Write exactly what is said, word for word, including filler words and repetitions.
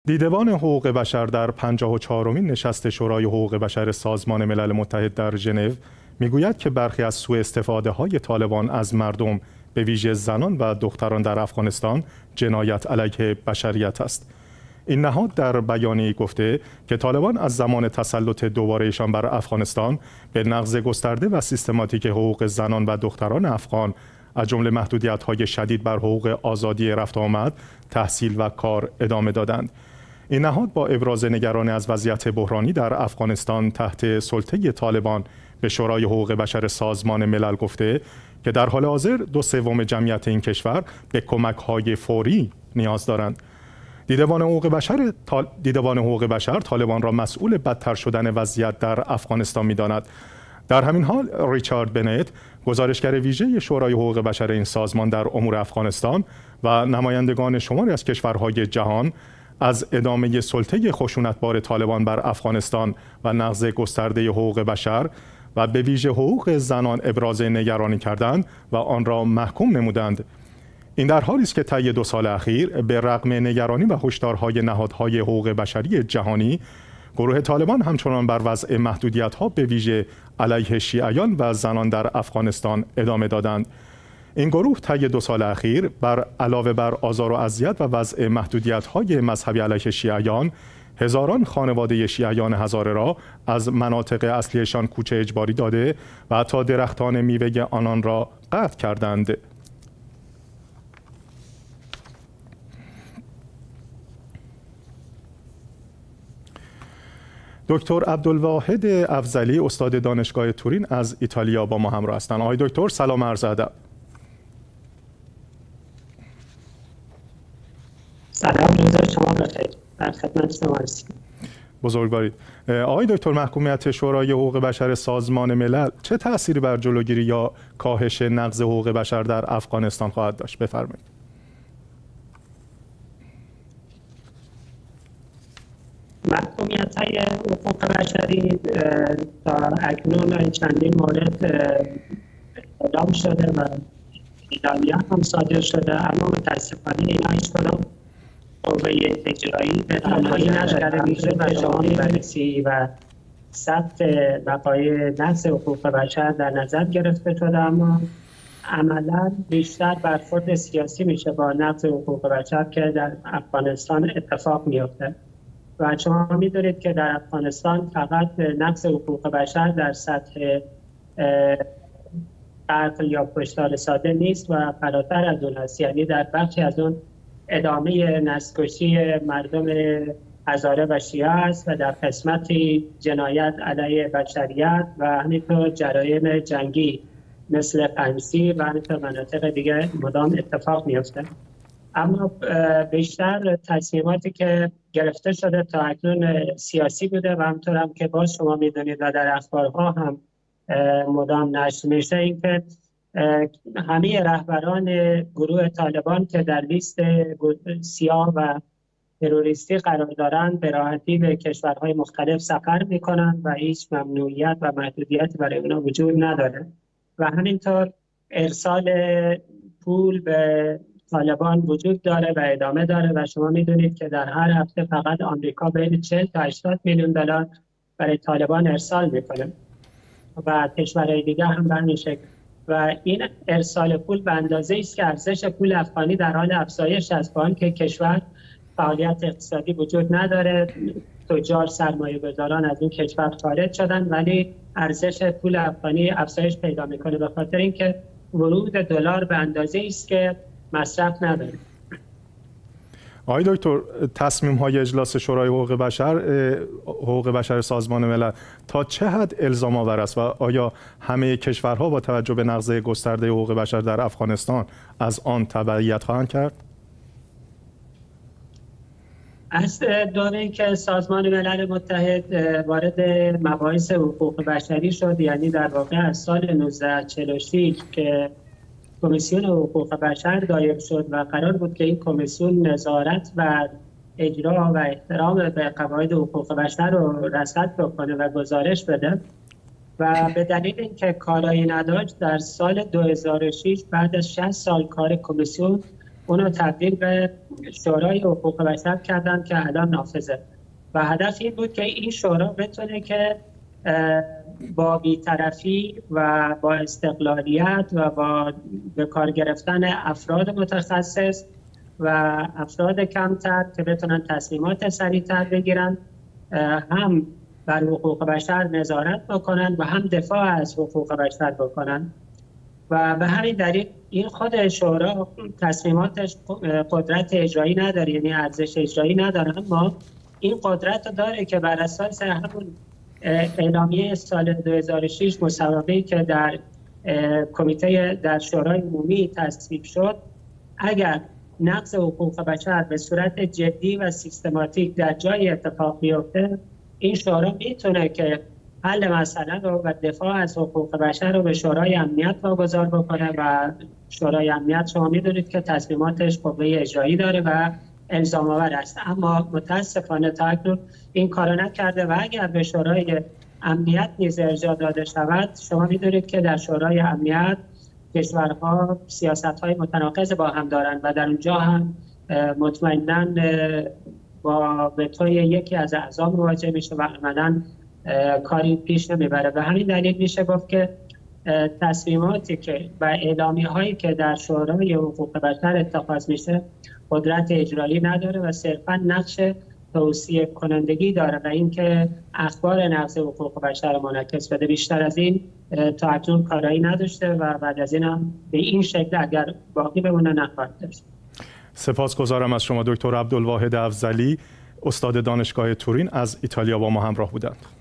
دیدبان حقوق بشر در پنجاه و چهارمین نشست شورای حقوق بشر سازمان ملل متحد در ژنو میگوید که برخی از سوء استفاده های طالبان از مردم به ویژه زنان و دختران در افغانستان جنایت علیه بشریت است. این نهاد در بیانیه‌ای گفته که طالبان از زمان تسلط دوباره‌شان بر افغانستان به نقض گسترده و سیستماتیک حقوق زنان و دختران افغان از جمله محدودیت‌های شدید بر حقوق آزادی رفت و آمد، تحصیل و کار ادامه دادند. این نهاد با ابراز نگرانی از وضعیت بحرانی در افغانستان تحت سلطه طالبان به شورای حقوق بشر سازمان ملل گفته که در حال حاضر دو سوم جمعیت این کشور به کمک‌های فوری نیاز دارند. دیدبان حقوق بشر دیدبان حقوق بشر طالبان را مسئول بدتر شدن وضعیت در افغانستان می‌داند. در همین حال ریچارد بنت، گزارشگر ویژه شورای حقوق بشر این سازمان در امور افغانستان و نمایندگان شماری از کشورهای جهان از ادامه سلطه خشونتبار طالبان بر افغانستان و نقض گسترده حقوق بشر و به ویژه حقوق زنان ابراز نگرانی کردند و آن را محکوم نمودند. این در حالی است که طی دو سال اخیر به رغم نگرانی و هشدارهای نهادهای حقوق بشری جهانی، گروه طالبان همچنان بر وضع محدودیت‌ها به ویژه علیه شیعیان و زنان در افغانستان ادامه دادند. این گروه طی دو سال اخیر بر علاوه بر آزار و اذیت و وضع محدودیت‌های مذهبی علیه شیعیان، هزاران خانواده شیعیان هزاره را از مناطق اصلیشان کوچه اجباری داده و حتی درختان میوه آنان را قطع کردند. دکتر عبدالواحد افضلی، استاد دانشگاه تورین از ایتالیا با ما همراه هستند. آقای دکتر سلام عرض ادب. سلام، روز شما بخیر. در خدمت شما هستیم. بزرگوارید. آقای دکتر، محکومیت شورای حقوق بشر سازمان ملل چه تأثیری بر جلوگیری یا کاهش نقض حقوق بشر در افغانستان خواهد داشت؟ بفرمایید. محکومیت‌های حقوق بشری تا اکنون چندین مورد اعلام شده و اعلامیه هم صادر شده، اما متاسفانه اینا هیچ کدام قوه اجرایی به تنهایی نداره. ویژه به شما بررسی و ثبت وقایع نقض حقوق بشر در نظر گرفته شده، اما عملا بیشتر برخورد سیاسی میشه با نقض حقوق بشر که در افغانستان اتفاق میفته. و شما می‌دونید که در افغانستان فقط نقض حقوق بشر در سطح قتل یا کشتار ساده نیست و فراتر از اون هست، یعنی در بخشی از اون ادامه نسل‌کشی مردم هزاره و شیعه است و در قسمتی جنایت علیه بشریت و همینطور جرایم جنگی مثل پنسی و همینطور مناطق دیگه مدام اتفاق میفته. اما بیشتر تصمیماتی که گرفته شده تا اکنون سیاسی بوده و همطور هم که باز شما میدونید و در اخبارها هم مدام نشر میشه، این که همه رهبران گروه طالبان که در لیست سیاه و تروریستی قرار دارند به راحتی به کشورهای مختلف سفر میکنند و هیچ ممنوعیت و محدودیت برای اونا وجود نداره و همینطور ارسال پول به طالبان وجود داره و ادامه داره و شما میدونید که در هر هفته فقط آمریکا بین چهل تا هشتاد میلیون دلار برای طالبان ارسال میکنه و کشورهای دیگه هم به همین شکل. و این ارسال پول به اندازه است که ارزش پول افغانی در حال افزایش است، با اینکه کشور فعالیت اقتصادی وجود نداره، تجار سرمایه گذاران از این کشور خارج شدن، ولی ارزش پول افغانی افزایش پیدا میکنه به خاطر اینکه ورود دلار به اندازه است که مصرف نداره. آقای دکتر، تصمیم های اجلاس شورای حقوق بشر حقوق بشر سازمان ملل تا چه حد الزام آور است و آیا همه کشورها با توجه به نقض گسترده حقوق بشر در افغانستان از آن تبعیت خواهند کرد؟ از دوره که سازمان ملل متحد وارد مباحث حقوق بشری شد، یعنی در واقع از سال نوزده چهل و شش که کمیسیون حقوق بشر دایر شد و قرار بود که این کمیسیون نظارت و اجرا و احترام به قواعد حقوق بشر رو رصد بکنه و گزارش بده و به دلیل اینکه کارایی نداشت در سال دو هزار و شش بعد از شصت سال کار کمیسیون اونو تبدیل به شورای حقوق بشر کردن که الان نافذه و هدف این بود که این شورا بتونه که با بی‌طرفی و با استقلالیت و با به کار گرفتن افراد متخصص و افراد کمتر که بتونن تصمیمات سریعتر بگیرن، هم بر حقوق بشر نظارت بکنن و هم دفاع از حقوق بشر بکنن. و به همین دلیل این خود شورا تصمیماتش قدرت اجرایی نداره، یعنی ارزش اجرایی نداره، اما این قدرت رو داره که بر اساس همون اعلامیه سال دو هزار و شش مصوبه‌ای که در کمیته در شورای عمومی تصویب شد، اگر نقض حقوق بشر به صورت جدی و سیستماتیک در جای اتفاق بیفته، این شورا میتونه که حل مسئله رو و دفاع از حقوق بشر رو به شورای امنیت واگذار بکنه و شورای امنیت شما میدونید که تصمیماتش قوه اجرایی داره و الزام آور است، اما متاسفانه تا اکنون این کارو نکرده و اگر به شورای امنیت نیز ارجاع داده شود، شما میدونید که در شورای امنیت کشورها سیاست‌های متناقض با هم دارند و در اونجا هم مطمئناً با وتوی یکی از اعضا مواجه میشه و عملاً کاری پیش نمیبره. و همین دلیل میشه گفت که تصمیماتی که و اعلامیه‌هایی که در شورای حقوق بشر اتخاذ میشه قدرت اجرایی نداره و صرفاً نقش توصیه کنندگی داره و اینکه اخبار نقض حقوق بشر رو منعکس بده. بیشتر از این تا اکنون کارایی نداشته و بعد از این هم به این شکل اگر باقی بمونه نخواهد داشت. سپاسگزارم از شما دکتر عبدالواحد افضلی، استاد دانشگاه تورین از ایتالیا با ما همراه بودند.